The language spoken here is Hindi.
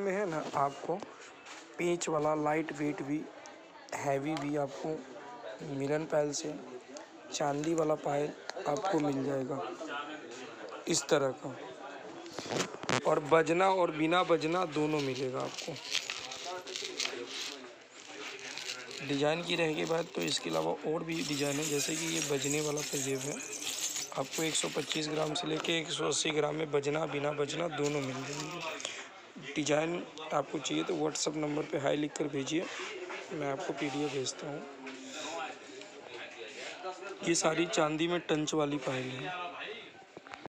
में है ना आपको पेंच वाला लाइट वेट भी हैवी भी आपको मिलन पायल से चांदी वाला पायल आपको मिल जाएगा इस तरह का, और बजना और बिना बजना दोनों मिलेगा आपको। डिज़ाइन की रह के बाद तो इसके अलावा और भी डिज़ाइन है, जैसे कि ये बजने वाला पंजेब है, आपको 125 ग्राम से लेके 180 ग्राम में बजना बिना बजना दोनों मिल जाएंगे। डिज़ाइन आपको चाहिए तो व्हाट्सअप नंबर पे हाई लिख कर भेजिए, मैं आपको PDF भेजता हूँ। ये सारी चांदी में टंच वाली पायल है।